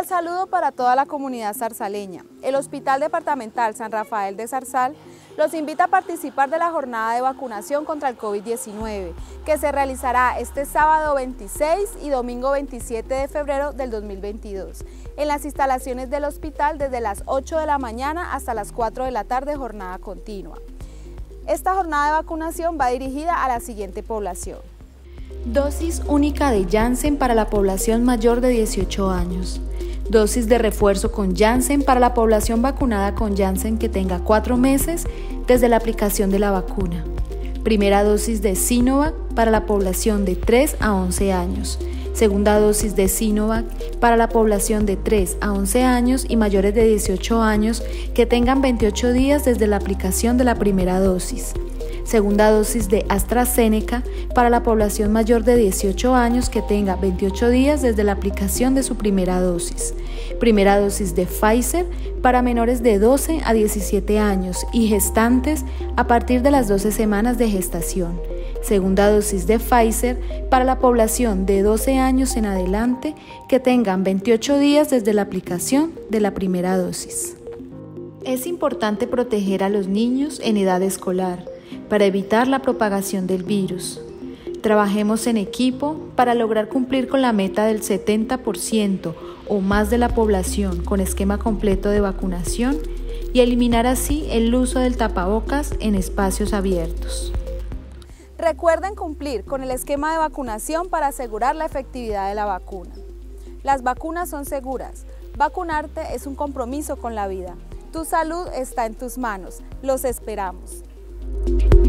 cordial saludo para toda la comunidad zarzaleña. El Hospital Departamental San Rafael de Zarzal los invita a participar de la jornada de vacunación contra el COVID-19, que se realizará este sábado 26 y domingo 27 de febrero del 2022, en las instalaciones del hospital desde las 8 de la mañana hasta las 4 de la tarde, jornada continua. Esta jornada de vacunación va dirigida a la siguiente población. Dosis única de Janssen para la población mayor de 18 años. Dosis de refuerzo con Janssen para la población vacunada con Janssen que tenga 4 meses desde la aplicación de la vacuna. Primera dosis de Sinovac para la población de 3 a 11 años. Segunda dosis de Sinovac para la población de 3 a 11 años y mayores de 18 años que tengan 28 días desde la aplicación de la primera dosis. Segunda dosis de AstraZeneca para la población mayor de 18 años que tenga 28 días desde la aplicación de su primera dosis. Primera dosis de Pfizer para menores de 12 a 17 años y gestantes a partir de las 12 semanas de gestación. Segunda dosis de Pfizer para la población de 12 años en adelante que tengan 28 días desde la aplicación de la primera dosis. Es importante proteger a los niños en edad escolar para evitar la propagación del virus. Trabajemos en equipo para lograr cumplir con la meta del 70% o más de la población con esquema completo de vacunación y eliminar así el uso del tapabocas en espacios abiertos. Recuerden cumplir con el esquema de vacunación para asegurar la efectividad de la vacuna. Las vacunas son seguras. Vacunarte es un compromiso con la vida. Tu salud está en tus manos. Los esperamos.